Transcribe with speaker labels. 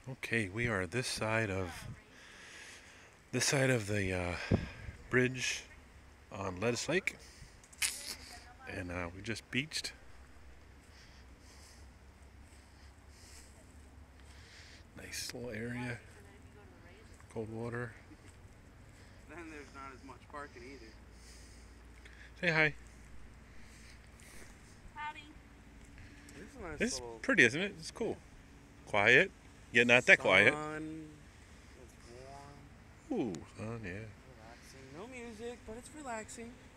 Speaker 1: Okay, we are this side of the bridge on Lettuce Lake, and we just beached. Nice little area, cold water.
Speaker 2: Then there's not as much parking either.
Speaker 1: Say hi.
Speaker 3: Howdy.
Speaker 2: This is a nice
Speaker 1: It's
Speaker 2: little.
Speaker 1: pretty, isn't it? It's cool. Quiet, yet
Speaker 2: Yeah.
Speaker 1: not that quiet.
Speaker 2: Sun. It's warm.
Speaker 1: Ooh, sun, yeah.
Speaker 2: Relaxing. No music, but it's relaxing.